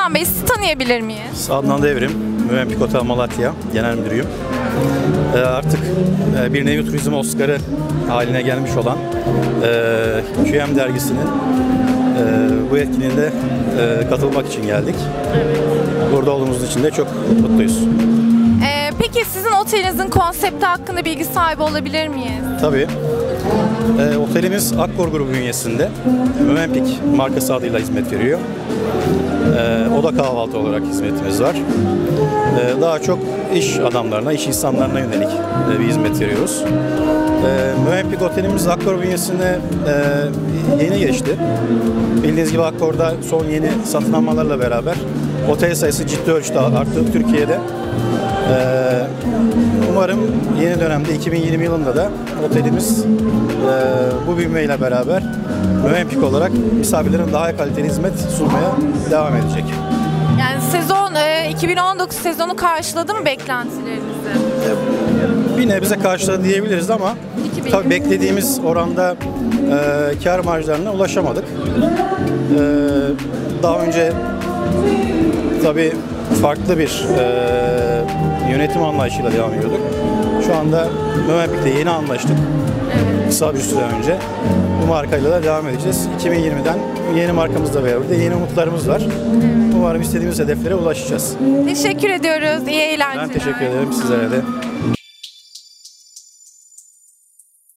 Adnan Bey, sizi tanıyabilir miyiz? Adnan Devrim, Mövenpik Otel Malatya Genel Müdürüyüm. Artık bir nevi turizm Oscar'ı haline gelmiş olan QM dergisinin bu etkinliğinde katılmak için geldik. Burada olduğumuz için de çok mutluyuz. Peki sizin otelinizin konsepti hakkında bilgi sahibi olabilir miyiz? Tabii. Otelimiz Akkor Grubu bünyesinde Mövenpik markası adıyla hizmet veriyor. Oda kahvaltı olarak hizmetimiz var. Daha çok iş adamlarına, iş insanlarına yönelik bir hizmet veriyoruz. Mövenpik Otelimiz Akkor bünyesinde yeni geçti. Bildiğiniz gibi Akkor'da son yeni satın almalarla beraber otel sayısı ciddi ölçüde arttı Türkiye'de. Umarım yeni dönemde 2020 yılında da otelimiz bu büyümeyle beraber Mövenpik olarak misafirlerin daha kaliteli hizmet sunmaya devam edecek. Yani sezon 2019 sezonu karşıladı mı beklentilerinizi? Bir nebze karşıladı diyebiliriz ama tabii beklediğimiz oranda kar marjlarına ulaşamadık. Daha önce tabii farklı bir yönetim anlayışıyla devam ediyorduk. Şu anda Mövenpik'le yeni anlaştık. Kısa bir süre önce. Bu markayla da devam edeceğiz. 2020'den yeni markamızla beraber de yeni umutlarımız var. Umarım istediğimiz hedeflere ulaşacağız. Teşekkür ediyoruz. İyi eğlenceler. Ben teşekkür ederim sizlere de.